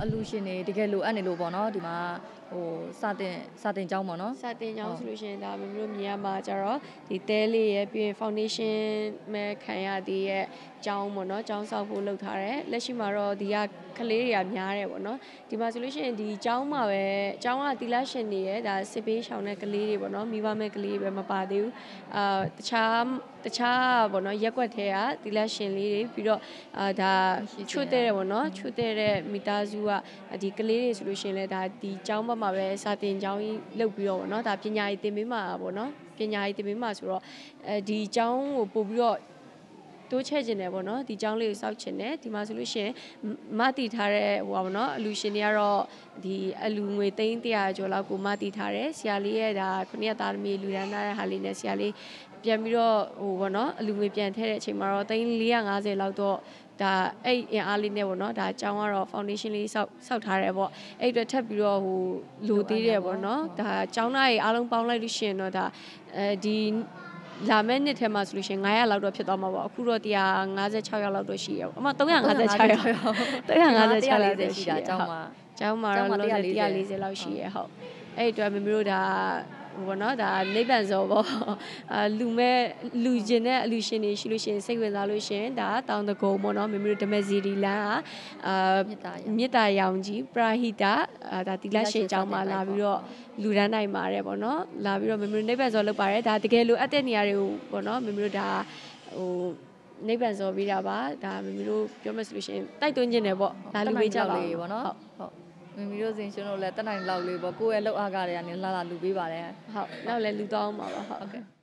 အလူရှင်တွေတကယ်လိုအပ်နေလို့ပေါ့နော်ဒီမှာဟိုစာတင်ကျောင်းပေါ့နော်စာတင်ကျောင်းဆိုလို့ရှိရင်ဒါမျိုးမြင်ရမှာကြတော့ဒီတဲလေးရဲ့ပြီးရင် foundation မဲ့ခံရသေးရဲ့ကျောင်းပေါ့နော်ကျောင်းဆောက်ဖို့လုပ်ထားတယ်လက်ရှိမှာတော့ဒီကကလေးတွေကများတယ်ပေါ့နော်ဒီမှာဆိုလို့ရှိရင်ဒီကျောင်းမှာပဲကျောင်းကတီလာရှင်တွေရဲ့ဒါစစ်ပေးရှောင်တဲ့ကလေးတွေပေါ့နော်မိဘမဲ့ကလေးပဲမပါသေးဘူးတခြားပေါ့နော်ရက်ွက်ထဲကတီလာရှင်လေးတွေပြီးတော့ဒါချွတ်တဲ့ပေါ့နော်ချွတ်တဲ့မိသားစုကဒီကလေးတွေဆိုလို့ရှိရင်လည်းဒါဒီကျောင်းဘက်မှာပဲစာတင်ကျောင်းကြီးလုပ်ပြီးတော့ပေါ့နော်ဒါပညာရေးသင်ပေးမှာပေါ့နော်ပညာရေးသင်ပေးမှာဆိုတော့ဒီကျောင်းကိုပို့ပြီးတော့တိုးချဲ့ခြင်းတယ်ပေါ့နော်ဒီကျောင်းလေးကိုစောက်ခြင်းတယ်ဒီမှာဆိုလို့ရှိရင်မတည်ထားတဲ့ဟိုပါပေါ့နော်အလူရှင်တွေကတော့ဒီအလူငွေ300ကျော်လောက်ကိုမတည်ထားတယ်ဆရာလေးရဲ့ဒါခုနှစ်သားသမီးလူရန်သားတဲ့ဟာလေးနဲ့ဆရာလေးပြန်ပြီးတော့ဟိုပေါ့နော်အလူငွေပြန်ထည့်တဲ့အချိန်မှာတော့450လောက်တော့ဒါအဲ့အင်အားလေးနဲ့ပေါ့နော်ဒါအကြောင်းကတော့ foundation လေးစောက်ထားတယ်ပေါ့အဲ့အတွက်ထပ်ပြီးတော့ဟိုလိုသေးတယ်ပေါ့နော်ဒါအကြောင်းသားကြီးအားလုံးပေါင်းလိုက်လို့ရှိရင်တော့ဒါဒီလာမယ့်နှစ်ထဲမှာဆိုလို့ရှိရင်900လောက်တော့ဖြစ်သွားမှာပေါ့အခုတော့156ရောက်လောက်တော့ရှိရပေါ့အမ356ရောက်356လောက်ရှိတာအကြောင်းမှာတော့140လောက်ရှိရဟုတ်အဲ့အတွက်မမျိုးတို့ဒါဘောနော်ဒါနိဗ္ဗာန်ဇော်ပေါ့လူကျင်တဲ့အလူရှင်တွေရှိလို့ရှိရင်စိတ်ဝင်စားလို့ရှိရင်ဒါတောင်တကုံပေါ့နော်မမျိုးတို့ဓမ္မစီရီလန်းမြစ်တာရောင်ကြီးပရာဟိတဒါတိလရှင်ကျောင်းမှာလာပြီးတော့လူဒန်းနိုင်ပါတယ်ပေါ့နော်လာပြီးတော့မမျိုးနိဗ္ဗာန်ဇော်လုပ်ပါတယ်ဒါတကယ်လို့အပ်တဲ့နေရာတွေကိုပေါ့နော်မမျိုးဒါဟိုနိဗ္ဗာန်ဇော်ပြီးတာပါဒါမမျိုးတို့ပြောမယ်ဆိုလို့ရှိရင်တိုက်တွန်းခြင်းတယ်ပေါ့ဒါလူပေးကြပါလေပေါ့နော်ဟုတ်မမီတို့စင်ရှင်တို့လည်းတက်နိုင်လောက်လေးပေါ့ကိုယ့်ရဲ့လောက်အားကတွေကနေလာလူပေးပါတယ်ဟုတ်နောက်လည်းလူတောင်းပါပါဟုတ်ကဲ့